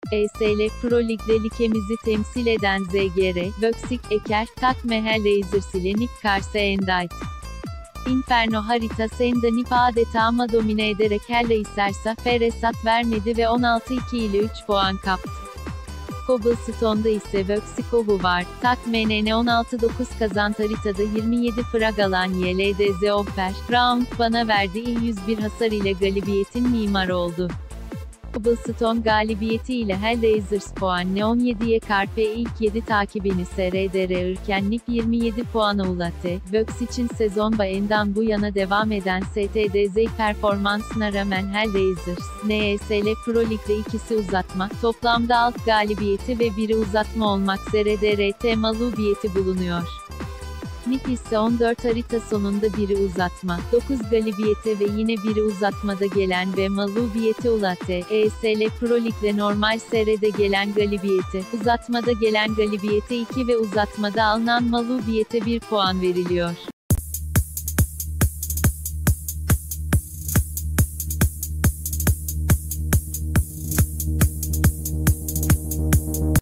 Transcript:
ESL Pro Lig'de likemizi temsil eden ZGR, Vöksik, Eker, Tak Mehel Razorsilenik Karse Endite. Inferno harita adeta ama domine ederek Hella isterse Feresat vermedi ve 16-2 ile 3 puan kaptı. Cobblestone'da ise Vöksikovu var. Tak MNN 16-9 kazan haritada 27 frag alan YLDZ Offer, round bana verdiği 101 hasar ile galibiyetin mimarı oldu. Cobblestone galibiyeti ile Hellraisers puan 17'ye Karpe ilk 7 takibini SRDR Irkenlik 27 puana ulaştı. Vöks için sezon başından bu yana devam eden STDZ performansına rağmen Hellraisers, NESL Pro Lig'de ikisi uzatma, toplamda 6 galibiyeti ve biri uzatma olmak üzere DRT mağlubiyeti bulunuyor. NIP ise 14 harita sonunda biri uzatma, 9 galibiyete ve yine biri uzatmada gelen ve mağlubiyete ulaştı. ESL Pro Lig'de normal seride gelen galibiyete, uzatmada gelen galibiyete 2 ve uzatmada alınan mağlubiyete 1 puan veriliyor.